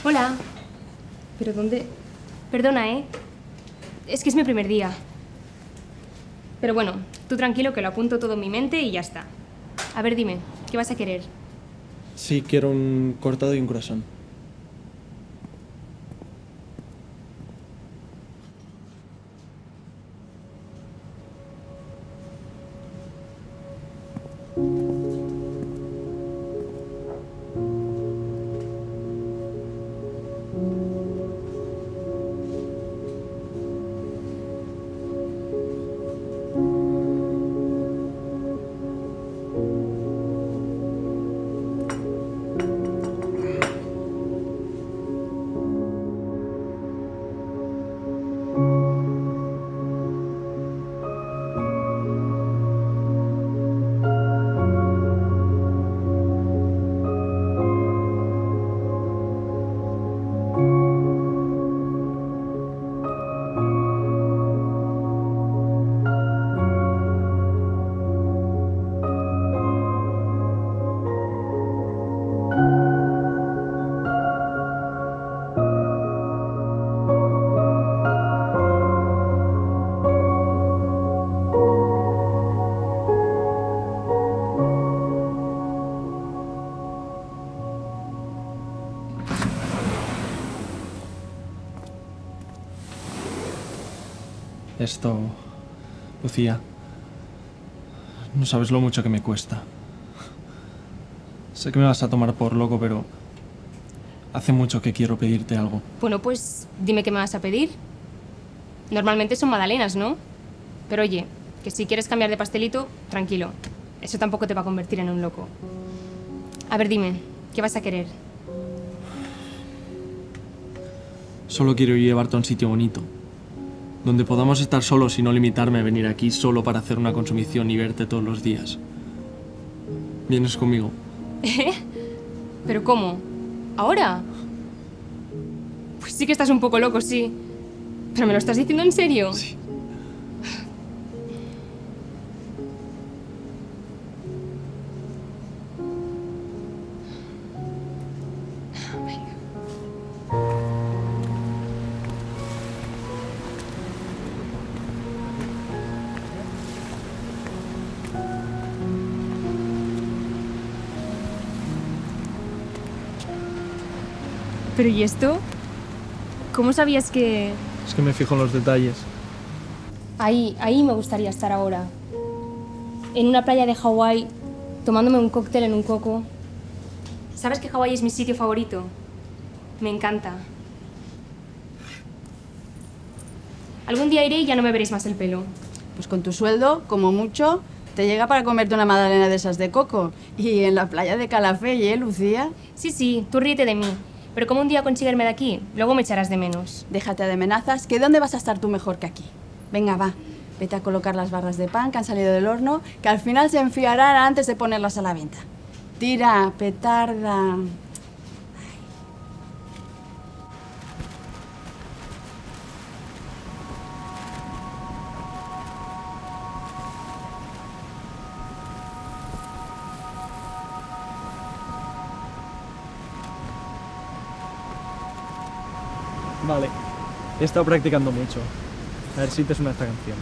Hola. ¿Pero dónde? Perdona, ¿eh? Es que es mi primer día. Pero bueno, tú tranquilo que lo apunto todo en mi mente y ya está. A ver, dime, ¿qué vas a querer? Sí, quiero un cortado y un croissant. Esto, Lucía, no sabes lo mucho que me cuesta. Sé que me vas a tomar por loco, pero hace mucho que quiero pedirte algo. Bueno, pues dime qué me vas a pedir. Normalmente son magdalenas, ¿no? Pero oye, que si quieres cambiar de pastelito, tranquilo. Eso tampoco te va a convertir en un loco. A ver, dime, ¿qué vas a querer? Solo quiero llevarte a un sitio bonito, donde podamos estar solos y no limitarme a venir aquí solo para hacer una consumición y verte todos los días. ¿Vienes conmigo? ¿Eh? ¿Pero cómo? ¿Ahora? Pues sí que estás un poco loco, sí. ¿Pero me lo estás diciendo en serio? Sí. ¿Pero y esto? ¿Cómo sabías que...? Es que me fijo en los detalles. Ahí me gustaría estar ahora. En una playa de Hawái, tomándome un cóctel en un coco. ¿Sabes que Hawái es mi sitio favorito? Me encanta. Algún día iré y ya no me veréis más el pelo. Pues con tu sueldo, como mucho, te llega para comerte una magdalena de esas de coco. Y en la playa de Calafell, ¿eh, Lucía? Sí, tú ríete de mí. Pero como un día consiga irme de aquí, luego me echarás de menos. Déjate de amenazas, que ¿dónde vas a estar tú mejor que aquí? Venga, va, vete a colocar las barras de pan que han salido del horno, que al final se enfriarán antes de ponerlas a la venta. Tira, petarda. Vale, he estado practicando mucho. A ver si te suena esta canción.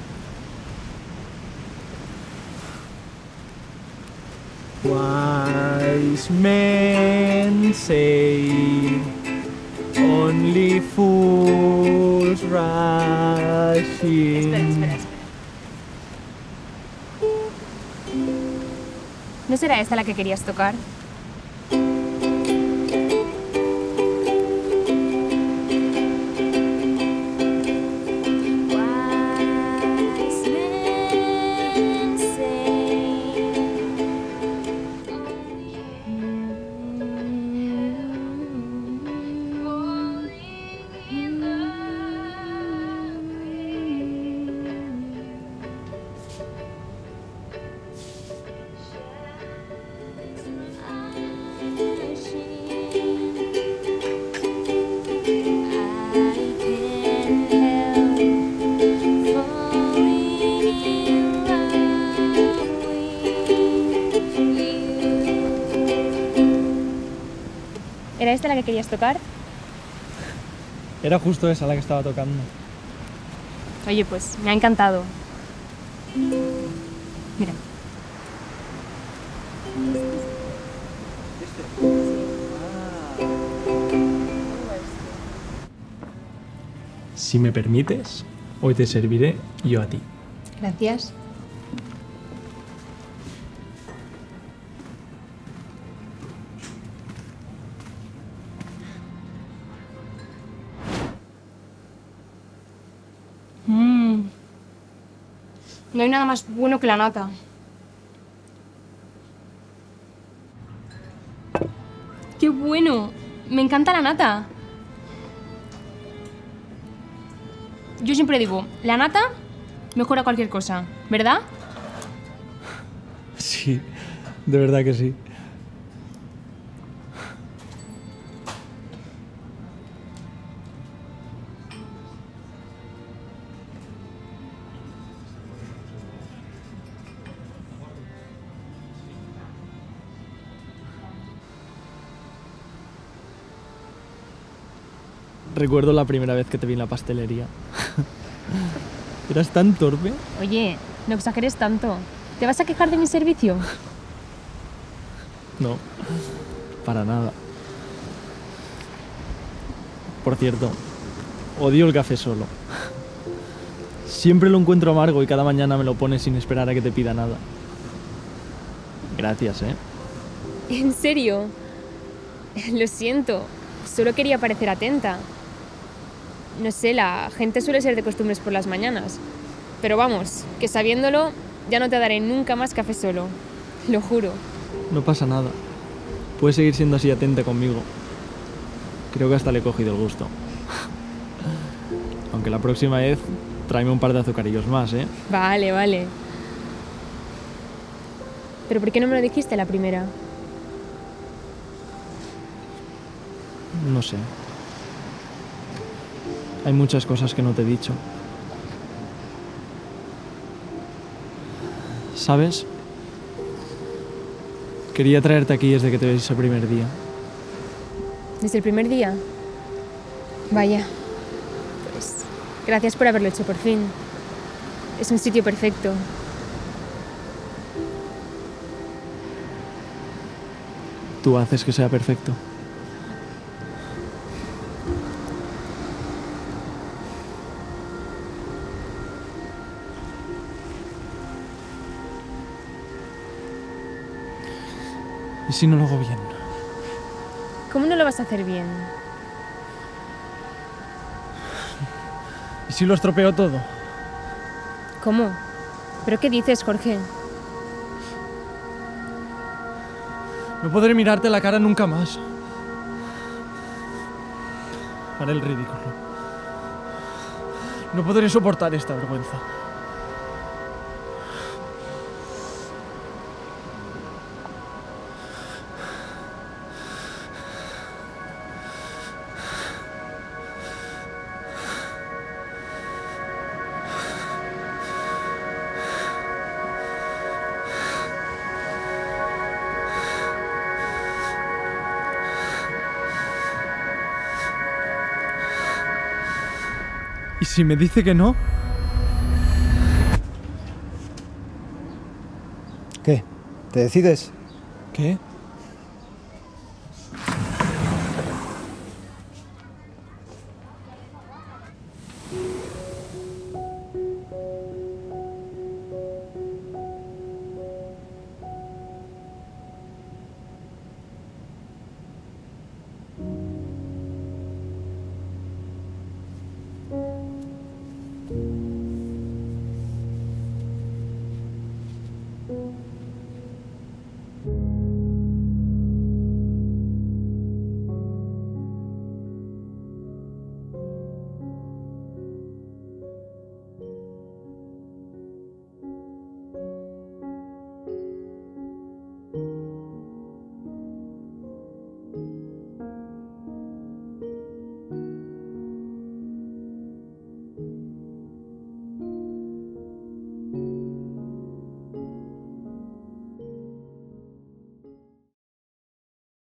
Wise men say only fools rush in. Espera. ¿No será esta la que querías tocar? ¿Era esta la que querías tocar? Era justo esa la que estaba tocando. Oye, pues me ha encantado. Mira. Si me permites, hoy te serviré yo a ti. Gracias. No hay nada más bueno que la nata. ¡Qué bueno! Me encanta la nata. Yo siempre digo, la nata mejora cualquier cosa, ¿verdad? Sí, de verdad que sí. Recuerdo la primera vez que te vi en la pastelería. ¿Eras tan torpe? Oye, no exageres tanto. ¿Te vas a quejar de mi servicio? No, para nada. Por cierto, odio el café solo. Siempre lo encuentro amargo y cada mañana me lo pones sin esperar a que te pida nada. Gracias, ¿eh? ¿En serio? Lo siento. Solo quería parecer atenta. No sé, la gente suele ser de costumbres por las mañanas. Pero vamos, que sabiéndolo, ya no te daré nunca más café solo. Lo juro. No pasa nada. Puedes seguir siendo así atenta conmigo. Creo que hasta le he cogido el gusto. Aunque la próxima vez tráeme un par de azucarillos más, ¿eh? Vale, vale. ¿Pero por qué no me lo dijiste la primera? No sé. Hay muchas cosas que no te he dicho. ¿Sabes? Quería traerte aquí desde que te vi ese primer día. ¿Desde el primer día? Vaya. Pues gracias por haberlo hecho por fin. Es un sitio perfecto. Tú haces que sea perfecto. ¿Y si no lo hago bien? ¿Cómo no lo vas a hacer bien? ¿Y si lo estropeo todo? ¿Cómo? ¿Pero qué dices, Jorge? No podré mirarte a la cara nunca más. Haré el ridículo. No podré soportar esta vergüenza. ¿Y si me dice que no? ¿Qué? ¿Te decides? ¿Qué?